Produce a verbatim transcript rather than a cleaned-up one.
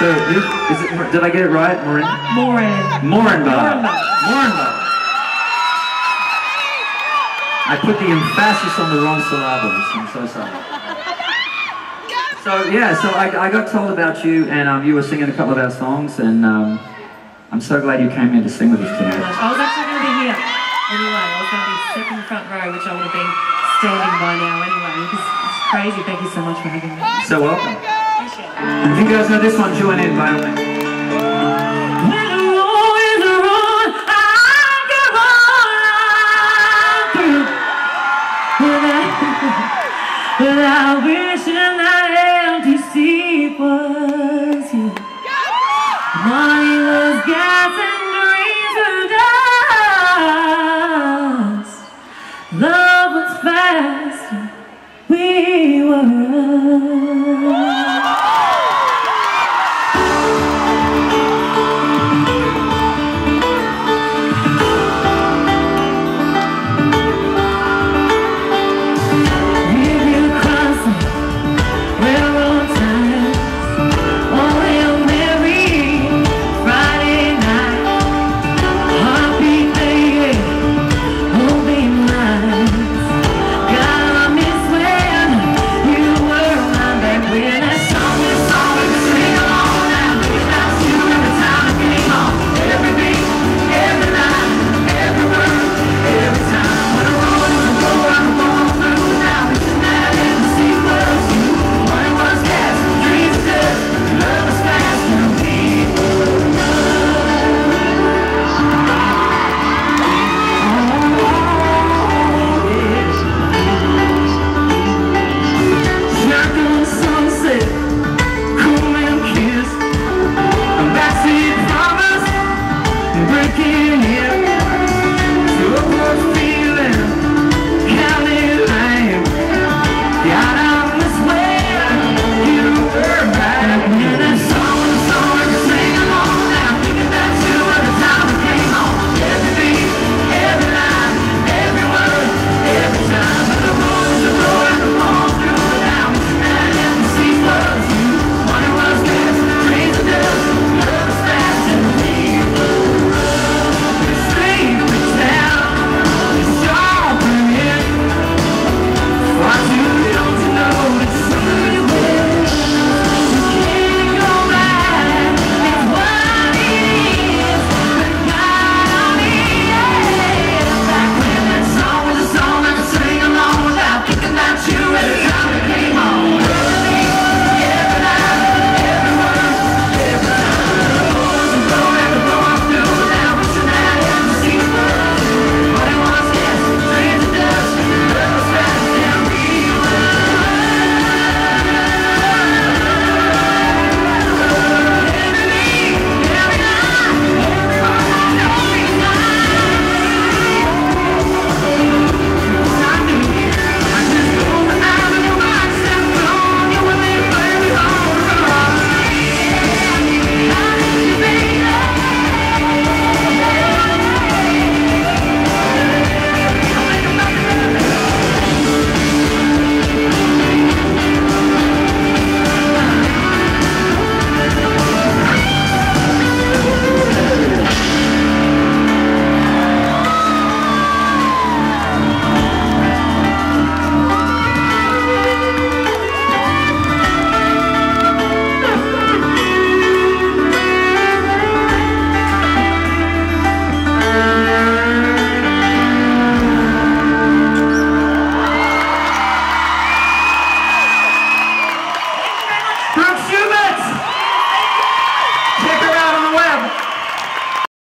So, is it, did I get it right? Morin? Morin. Moranbah. Moranbah. I put the emphasis on the wrong syllables. I'm so sorry. So, yeah, so I, I got told about you, and um, you were singing a couple of our songs, and um, I'm so glad you came in to sing with us tonight. I was actually going to be here anyway. I was going to be second front row, which I would have been standing by now anyway. It's, it's crazy. Thank you so much for having me. So welcome. Appreciate it. If you guys know this one, join in by all means. When the road is the road, I go on through. Without wishing that empty seat was you. Money was gas and dreams were dust. Love was fast, we were